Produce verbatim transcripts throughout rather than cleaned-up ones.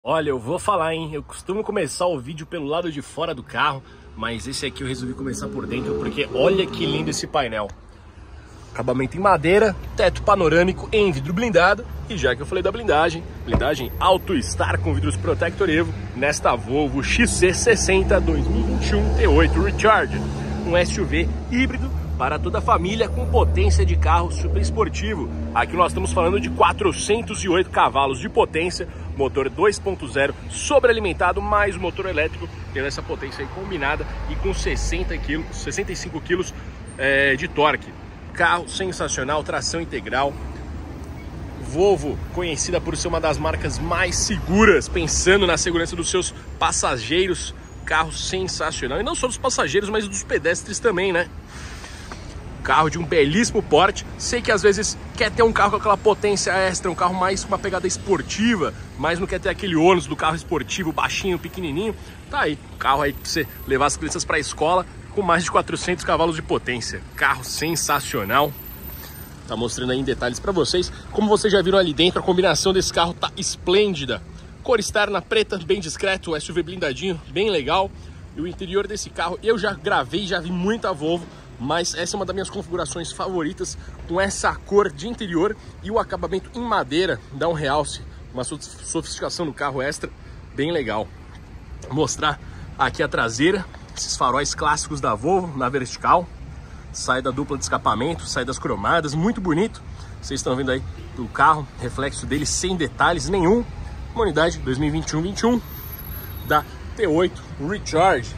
Olha, eu vou falar, hein? Eu costumo começar o vídeo pelo lado de fora do carro, mas esse aqui eu resolvi começar por dentro porque olha que lindo esse painel. Acabamento em madeira, teto panorâmico em vidro blindado. E já que eu falei da blindagem, blindagem AutoStar com vidros Protector Evo nesta Volvo X C sessenta dois mil e vinte e um T oito Recharge, um S U V híbrido para toda a família com potência de carro super esportivo. Aqui nós estamos falando de quatrocentos e oito cavalos de potência, motor dois ponto zero sobrealimentado, mais motor elétrico, tendo essa potência aí combinada e com sessenta quilos, sessenta e cinco quilos é, de torque. Carro sensacional, tração integral. Volvo, conhecida por ser uma das marcas mais seguras, pensando na segurança dos seus passageiros. Carro sensacional, e não só dos passageiros, mas dos pedestres também, né? Carro de um belíssimo porte. Sei que às vezes quer ter um carro com aquela potência extra, um carro mais com uma pegada esportiva, mas não quer ter aquele ônus do carro esportivo baixinho, pequenininho. Tá aí, carro aí pra você levar as crianças para a escola, com mais de quatrocentos cavalos de potência. Carro sensacional. Tá mostrando aí em detalhes para vocês. Como vocês já viram ali dentro, a combinação desse carro tá esplêndida. Cor externa preta, bem discreto, S U V blindadinho, bem legal. E o interior desse carro, eu já gravei, já vi muita Volvo, mas essa é uma das minhas configurações favoritas, com essa cor de interior e o acabamento em madeira, dá um realce, uma sofisticação no carro extra, bem legal. Vou mostrar aqui a traseira, esses faróis clássicos da Volvo na vertical, saída dupla de escapamento, saídas cromadas, muito bonito. Vocês estão vendo aí o carro, reflexo dele sem detalhes nenhum. Uma unidade dois mil e vinte e um vinte e um da T oito Recharge.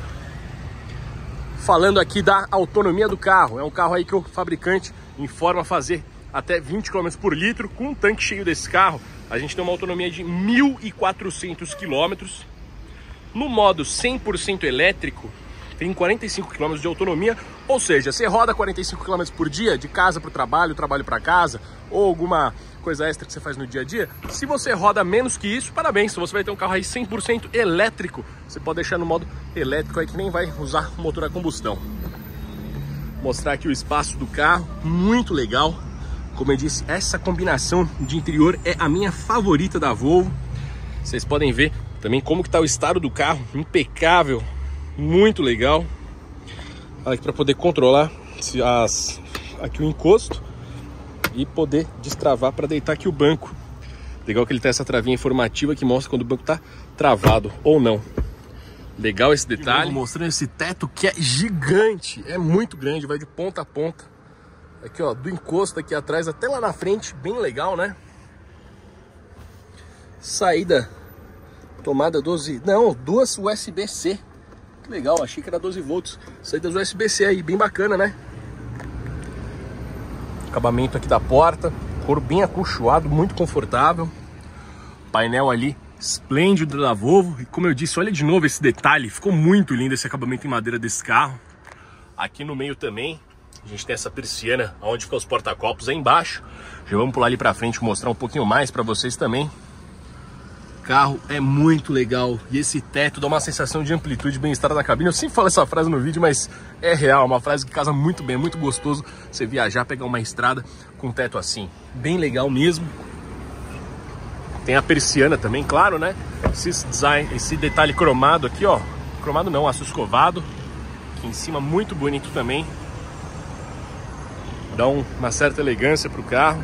Falando aqui da autonomia do carro, é um carro aí que o fabricante informa fazer até vinte quilômetros por litro. Com um tanque cheio desse carro, a gente tem uma autonomia de mil e quatrocentos quilômetros. No modo cem por cento elétrico, tem quarenta e cinco quilômetros de autonomia, ou seja, você roda quarenta e cinco quilômetros por dia, de casa para o trabalho, trabalho para casa, ou alguma coisa extra que você faz no dia a dia. Se você roda menos que isso, parabéns, você vai ter um carro aí cem por cento elétrico. Você pode deixar no modo elétrico aí que nem vai usar o motor a combustão. Mostrar aqui o espaço do carro, muito legal. Como eu disse, essa combinação de interior é a minha favorita da Volvo. Vocês podem ver também como que tá o estado do carro, impecável, muito legal. Olha aqui para poder controlar as, aqui o encosto e poder destravar para deitar aqui o banco. Legal que ele tem essa travinha informativa que mostra quando o banco tá travado ou não. Legal esse detalhe. Mostrando esse teto que é gigante, é muito grande, vai de ponta a ponta. Aqui ó, do encosto aqui atrás até lá na frente, bem legal, né? Saída, tomada doze, não, duas U S B C. Que legal, achei que era doze volts. Saídas U S B C aí, bem bacana, né? Acabamento aqui da porta, couro bem acolchoado, muito confortável. Painel ali, esplêndido da Volvo. E como eu disse, olha de novo esse detalhe, ficou muito lindo esse acabamento em madeira desse carro. Aqui no meio também, a gente tem essa persiana, onde ficam os porta-copos aí embaixo. Já vamos pular ali pra frente e mostrar um pouquinho mais pra vocês também. O carro é muito legal e esse teto dá uma sensação de amplitude e bem-estar na cabine. Eu sempre falo essa frase no vídeo, mas é real, uma frase que casa muito bem, é muito gostoso você viajar, pegar uma estrada com um teto assim, bem legal mesmo. Tem a persiana também, claro, né? Esse design, esse detalhe cromado aqui, ó, cromado não, aço escovado, aqui em cima muito bonito também, dá um, uma certa elegância pro carro.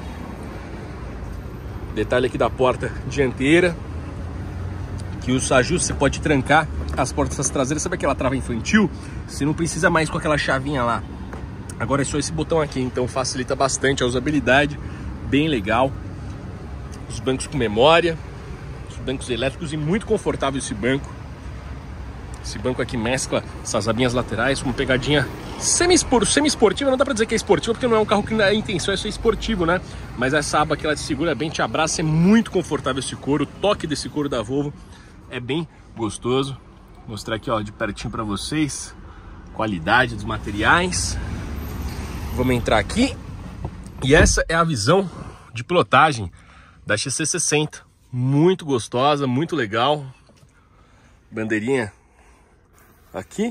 Detalhe aqui da porta dianteira, que os ajustes você pode trancar as portas traseiras. Sabe aquela trava infantil? Você não precisa mais com aquela chavinha lá. Agora é só esse botão aqui, então facilita bastante a usabilidade, bem legal. Os bancos com memória, os bancos elétricos e muito confortável esse banco. Esse banco aqui mescla essas abinhas laterais com uma pegadinha semi-esportiva, não dá pra dizer que é esportiva, porque não é um carro que a intenção é ser esportivo, né? Mas essa aba que ela te segura bem, te abraça, é muito confortável esse couro, o toque desse couro da Volvo é bem gostoso. Vou mostrar aqui ó, de pertinho pra vocês, qualidade dos materiais. Vamos entrar aqui, e essa é a visão de pilotagem da X C sessenta, muito gostosa, muito legal. Bandeirinha aqui,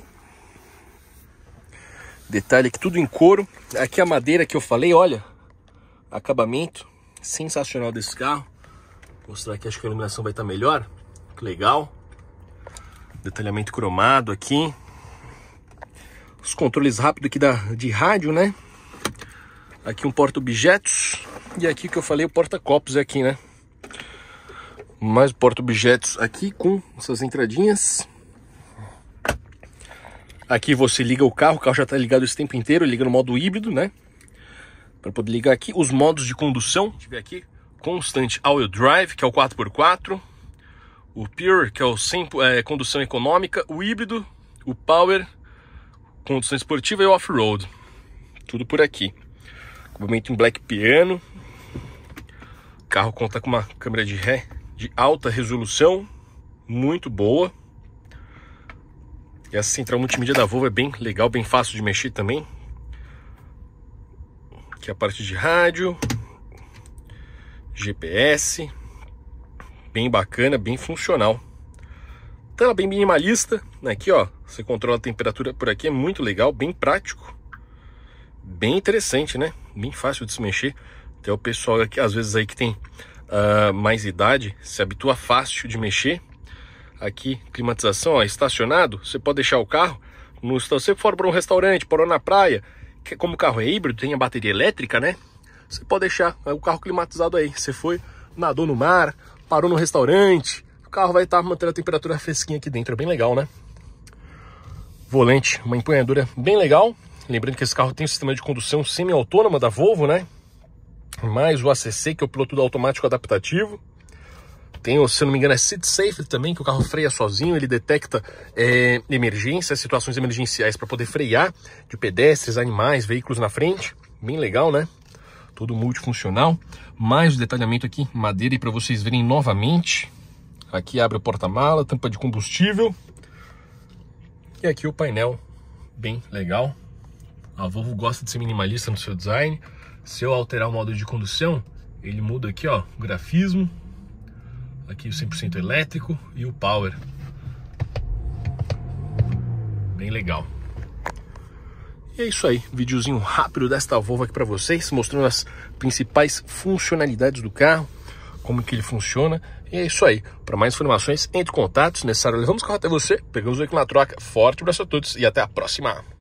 detalhe aqui tudo em couro. Aqui a madeira que eu falei, olha, acabamento sensacional desse carro. Vou mostrar aqui, acho que a iluminação vai estar melhor. Que legal. Detalhamento cromado aqui. Os controles rápidos aqui da, de rádio, né? Aqui um porta-objetos. E aqui que eu falei, o porta-copos é aqui, né? Mais porta-objetos aqui com essas entradinhas. Aqui você liga o carro, o carro já está ligado esse tempo inteiro, liga no modo híbrido, né? Para poder ligar aqui os modos de condução. Tiver aqui Constant All-Wheel Drive, que é o quatro por quatro. O Pure, que é o sem, é, condução econômica. O híbrido, o Power, condução esportiva e o off-road. Tudo por aqui. Acabamento em black piano. O carro conta com uma câmera de ré de alta resolução, muito boa. E essa central multimídia da Volvo é bem legal, bem fácil de mexer também. Aqui a parte de rádio, G P S, bem bacana, bem funcional. Tela bem minimalista, aqui ó, você controla a temperatura por aqui, é muito legal, bem prático. Bem interessante, né? Bem fácil de se mexer. Até o pessoal aqui, às vezes aí que tem uh, mais idade, se habitua fácil de mexer. Aqui, climatização, ó, estacionado, você pode deixar o carro, no, se você for para um restaurante, parou na praia, que como o carro é híbrido, tem a bateria elétrica, né? Você pode deixar o carro climatizado aí. Você foi, nadou no mar, parou no restaurante, o carro vai estar mantendo a temperatura fresquinha aqui dentro, é bem legal, né? Volante, uma empunhadura bem legal. Lembrando que esse carro tem um sistema de condução semi-autônoma da Volvo, né? Mais o A C C, que é o piloto automático adaptativo. Tem, se eu não me engano, é Seat Safe também, que o carro freia sozinho, ele detecta é, emergências, situações emergenciais para poder frear de pedestres, animais, veículos na frente. Bem legal, né? Todo multifuncional. Mais o detalhamento aqui, madeira, e para vocês verem novamente. Aqui abre o porta-mala, tampa de combustível. E aqui o painel, bem legal. A Volvo gosta de ser minimalista no seu design. Se eu alterar o modo de condução, ele muda aqui, ó, o grafismo. Aqui o cem por cento elétrico e o Power. Bem legal. E é isso aí, videozinho rápido desta Volvo aqui para vocês, mostrando as principais funcionalidades do carro, como que ele funciona. E é isso aí. Para mais informações, entre em contato, se necessário, levamos o carro até você, pegamos o veículo na troca. Forte abraço a todos e até a próxima.